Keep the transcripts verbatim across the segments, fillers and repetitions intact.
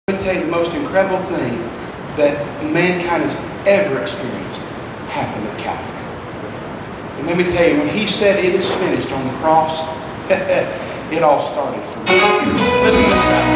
Let me tell you the most incredible thing that mankind has ever experienced happened at Calvary. And let me tell you, when he said it is finished on the cross, it all started from me. Listen to that.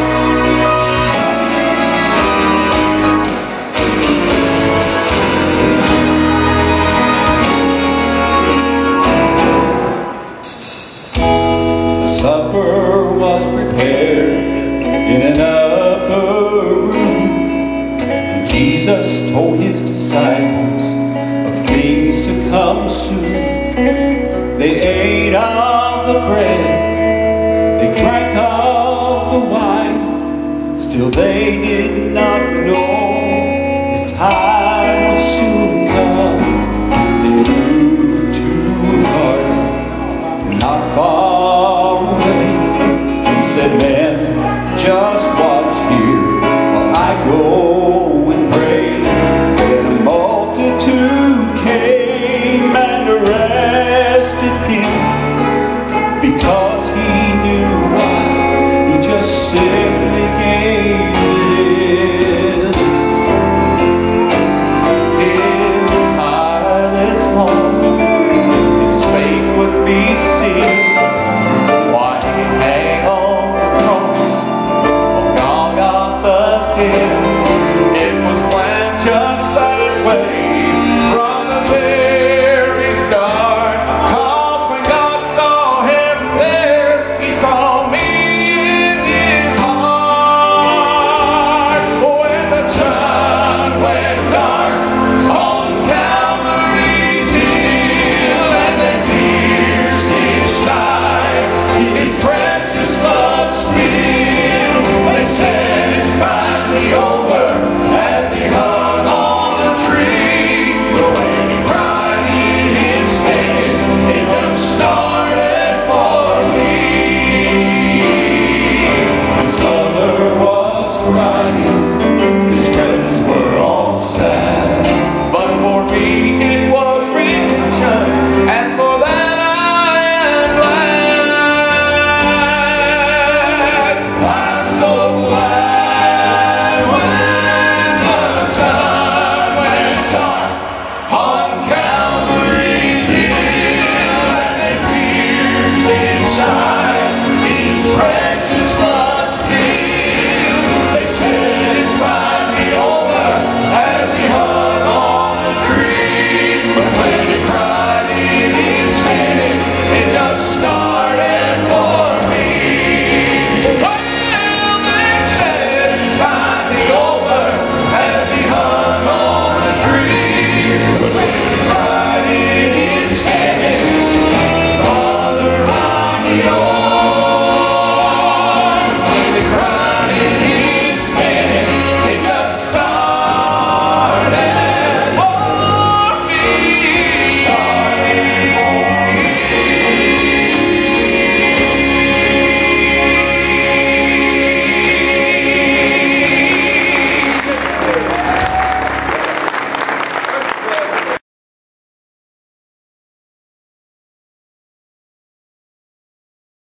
Supper was prepared in an upper room. Jesus told his disciples of things to come soon. They ate of the bread, they drank of the wine. Still they did not know his time would soon come. They moved to a garden not far away. He said, man,